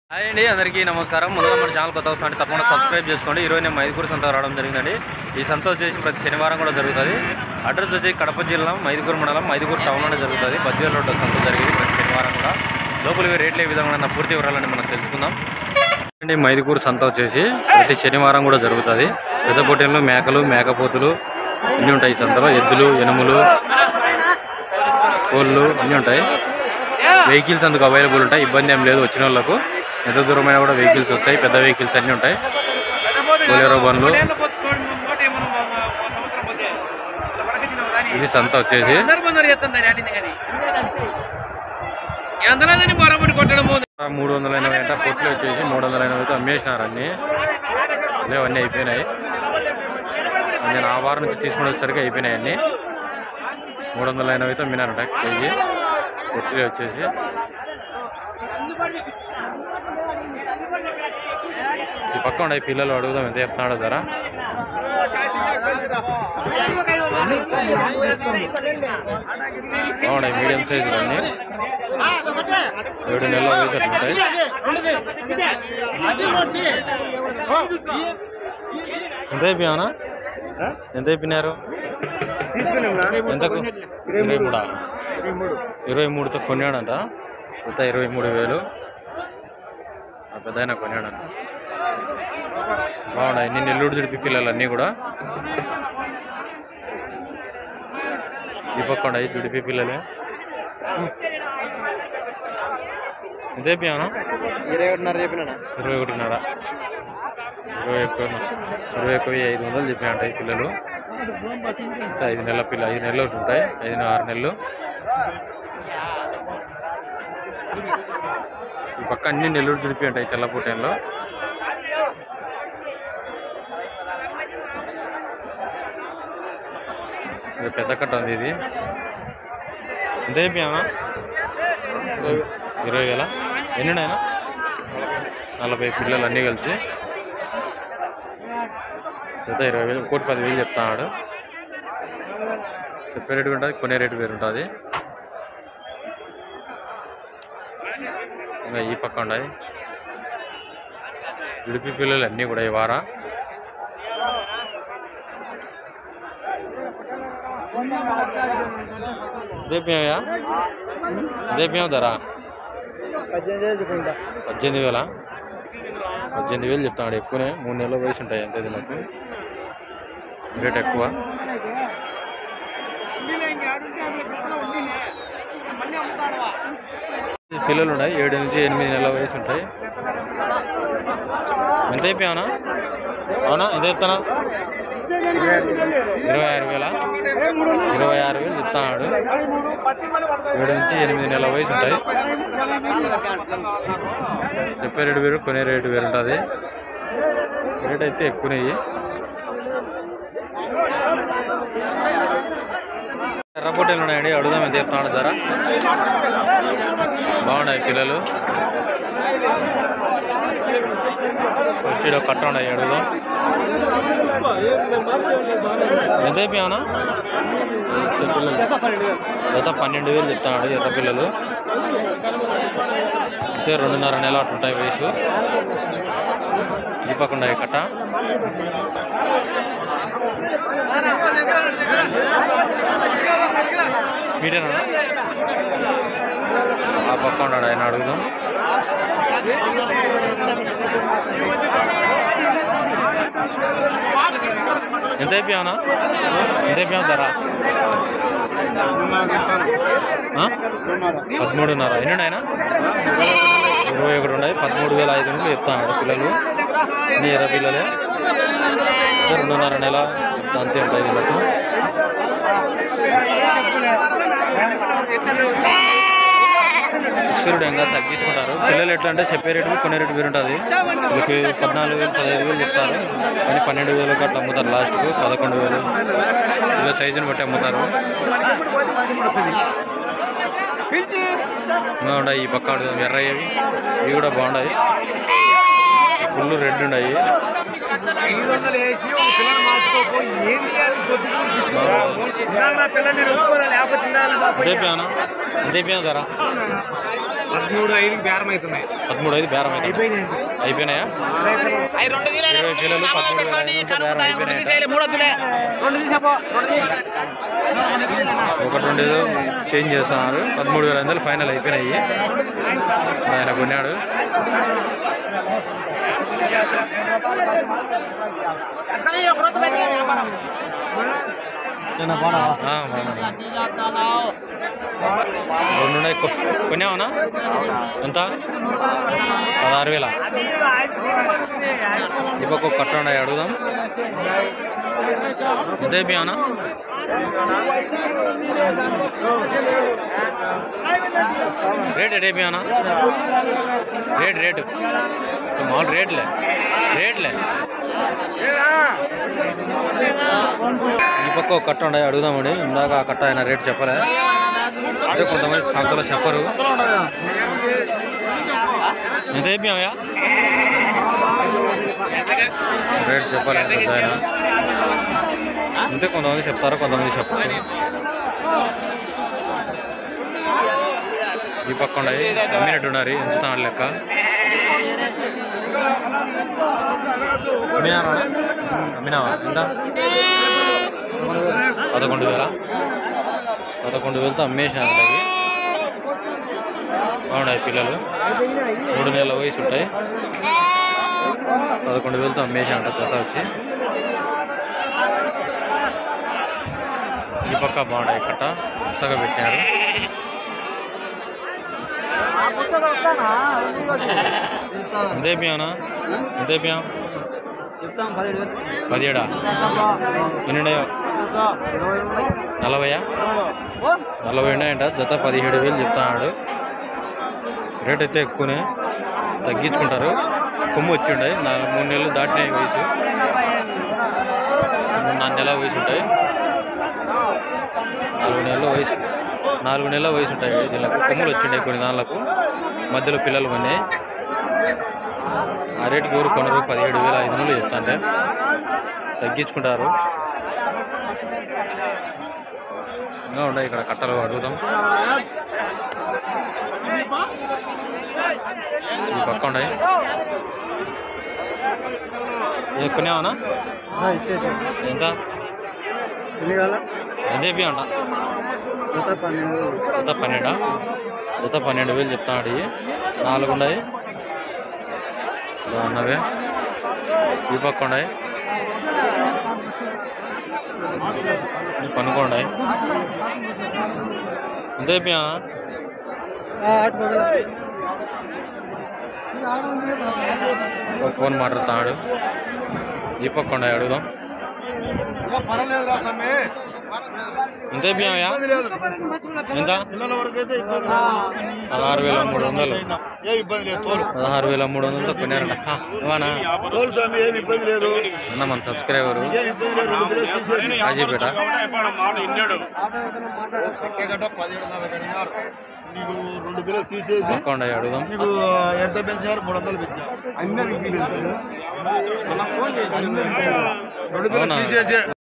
Hi అండి, అందరికీ నమస్కారం. ముందుగా మన ఛానల్ కొత్త వస్తుంటే తప్పకుండా సబ్స్క్రైబ్ చేసుకోండి. ఈరోజు నేను మైదుకూరు సంత రావడం జరిగిందండి. ఈ సంత వచ్చేసి ప్రతి శనివారం కూడా జరుగుతుంది. అడ్రస్ వచ్చి కడప జిల్లా మైదుకూరు మండలం మైదుకూరు టౌన్లోనే జరుగుతుంది. బద్వేల్ రోడ్డు సంత జరిగింది ప్రతి శనివారం కూడా. లోపలివి రేట్లు ఏ విధంగా ఉన్న పూర్తి వివరాలని మనం తెలుసుకుందాం. అండి, మైదుకూరు సంత వచ్చేసి ప్రతి శనివారం కూడా జరుగుతుంది. పెద్ద పొట్టేళ్ళు, మేకలు, మేకపోతులు అన్నీ ఉంటాయి. ఈ సంతలో ఎద్దులు, ఎనుములు, కోళ్ళు అన్నీ ఉంటాయి. వెహికల్స్ అందుకు అవైలబుల్ ఉంటాయి. ఇబ్బంది ఏం లేదు. వచ్చిన వాళ్ళకు ఎంత దూరమైనా కూడా వెహికల్స్ వస్తాయి. పెద్ద వెహికల్స్ అన్నీ ఉంటాయి. బోలేరో బండ్లు. ఇది సంత వచ్చేసి 380 అంట. పొట్లు వచ్చేసి 380 అమ్మేసినారు. అన్నీ లేవన్నీ అయిపోయినాయి. నేను ఆ వారం నుంచి తీసుకుని వచ్చేసరికి అయిపోయినాయి. అన్నీ 380 అమ్మినారంట కేజీ. పొట్లు వచ్చేసి ఈ పక్క ఉన్నాయి. పిల్లలు అడుగుదాం ఎంత చెప్తున్నాడో ధర. బాగున్నాయి మీడియం సైజులు అన్నీ. 7 నెలల వయసు అట్లుంటాయి. ఎంత అయిపోయావునా? ఎంత అయిపోయినారు? ఎంతకు? 23తో కొన్నాడంట. కొత్త 23,000 పెద్ద అయినా కొన్నాడంట. బాగున్నాయి అన్ని నెల్లూరు జుడిపి పిల్లలు అన్నీ కూడా. ఈ పక్క ఉన్నాయి జుడిపి పిల్లలే. ఎంత అయిపోయాను? 21.5 చెప్పినా. 21.5. 21,500 చెప్పినట్టు ఈ పిల్లలు. 5 నెలల పిల్ల. 5 నెలలు ఉంటాయి. 5-6 నెలలు. ఈ పక్క అన్ని నెల్లూరు జుడిపి ఉంటాయి తెల్లపూటెంలో. ఇది పెద్ద కట్ట ఉంది. ఇది ఎంత అయిపోయామా? 20,000. ఎన్ని ఉన్నాయన్నా? 40 పిల్లలు అన్నీ కలిసి. జత 20,000. 1,10,000 చెప్తున్నాడు. చెప్పే రేటు ఉంటుంది, కొనే రేటు వేరు ఉంటుంది. ఇంకా ఈ పక్క ఉన్నాయి జుడిపి పిల్లలు అన్నీ కూడా. ఈ వారం దేప్యా ధర 18,000. 18,000 చెప్తాడు. ఎక్కువనే. 3 నెలల వయసు ఉంటాయి అంతే. దీనికి రేట్ ఎక్కువ. పిల్లలు ఉన్నాయి. 7 నుంచి 8 నెలల వయసు ఉంటాయి. ఎంత అయిపోయావునా? అవునా? ఎంత చెప్తానా? 26,000. 26,000 చెప్తాడు. 7 నుంచి 8 నెలల వయసు ఉంటాయి. చెప్పే రేటు వేరు, కొనే రేటు వేరు ఉంటుంది. రేట్ అయితే ఎక్కువనే. ఎర్ర పొట్టేలు ఉన్నాయండి. అడుగుదాం ఎంత చెప్తున్నాడు ధర. బాగున్నాయి పిల్లలు. ఫస్ట్ కట్ట ఉన్నాయి. అడుగుదాం ఎంత అయిపోయావునా? పిల్లలు జత 12,000 చెప్తున్నాడు. ఎర్ర పిల్లలు అంటే 2.5 నెలలు అట్లుంటాయి వయసు. ఈ పక్క ఉన్నాయి కట్ట. మీరేనా? ఆ పక్క ఉన్నాడు ఆయన. అడుగుదాం. ఎంత అయిపోయావునా? ఎంత అయిపోయావు ధర? 13.5. ఎన్ని ఉన్నాయన? 21 ఉన్నాయి. 13,500 చెప్తాను పిల్లలు. అన్ని ఎర్ర పిల్లలే. 2.5 నెల అంతే ఉంటాయి వీళ్ళకు. ఫిక్స్డ్గా తగ్గించుకుంటారు. పిల్లలు ఎట్లా అంటే చెప్పే రేటు కొనే రేటు వేరు ఉంటుంది. వీళ్ళకి 14,000 15,000 చెప్తారు. కానీ 12,000 అట్లా అమ్ముతారు. లాస్ట్కు 11,000 ఇలా సైజుని బట్టి అమ్ముతారు. బాగుంటాయి. ఈ పక్క ఎర్రయ్యవి ఇవి కూడా బాగున్నాయి. ఫుల్ రెడ్ ఉన్నాయి. అంతేనా ధర 13,500 బేరం అవుతున్నాయి. 13,500 బేరం అయిపోయినాయా? 20 కిలోలు 13,500 అయిపోయినాయి. ఒకటి రెండు చేంజ్ చేస్తున్నారు. 13,500 ఫైనల్ అయిపోయినాయి. ఆయన కొన్నాడు. రెండు కొన్నావునా? ఎంత? 16,000. ఇవ్వకు కట్ట ఉన్నాయి, అడుగుదాం. ఎంత అయిపోయావునా? రేట్ అయిపోయావునా? రేటు మామూలు రేట్లే. ఈ పక్క ఒక కట్ట ఉన్నాయి, అడుగుదామండి. ఇందాక ఆ కట్ట ఆయన రేట్ చెప్పలే. అదే కొంతమంది సంతలో చెప్పరు. ఎంత అయిపోయావా? రేట్ చెప్పలే ఆయన. అంతే, కొంతమంది చెప్తారు, కొంతమంది చెప్పారు. ఈ పక్క ఉన్నాయి, అమ్మినట్టు ఉన్నారు. ఎంచుతాను లెక్క. అమ్మినావా? ఎంత? 11,000. 11,000తో అమ్మేసాను. అవి బాగున్నాయి. పిల్లలు 3 నెలల వయసు ఉంటాయి. 11,000తో అమ్మేసాను జత వచ్చి. ఈ పక్క బాగున్నాయి కట్ట, పుస్తగా పెట్టారు. ఎంతైపోయావునా? ఎంతైపోయావు? 17. ఎన్ని 40 ఉన్నాయంట. జత 17,000 చెప్తున్నాడు. రేట్ అయితే ఎక్కువనే, తగ్గించుకుంటారు. కొమ్ము వచ్చి ఉన్నాయి. 3 నెలలు దాటినాయి వయసు. 4 నెలల వయసు ఉంటాయి. 4 నెలల వయసు ఉంటాయి. దీనికి కొమ్ములు వచ్చిండే కొన్ని దానిలకు. మధ్యలో పిల్లలు ఉన్నాయి. ఆ రేటుకి ఎవరు కొనరు. 17,500 చెప్తాంటే తగ్గించుకుంటారు. ఇంకా ఉన్నాయి ఇక్కడ కట్టలు, అడుగుదాం. ఈ పక్క ఉన్నాయి. కొనేవనా? ఎంత? ఎంతేపీ అంట? జత 12. జత 12,000 చెప్తాడు. 4 ఉన్నాయి. అన్నవే. ఈ పక్క ఉన్నాయి. పనుకోండి. ఎంత అయిపోయా? ఫోన్ మాట్లాడుతాడు. ఈ పక్క ఉన్నాయి, అడుగుదాం. ఎంత అయిపోయాయా? ఎంత? 16,300. 16,300తో కొన్నారంట. అన్న మన సబ్స్క్రైబరు కాజీపేట. పక్కండి, అడుగుదాం. ఎంత పెంచారు? 300 పెంచారు.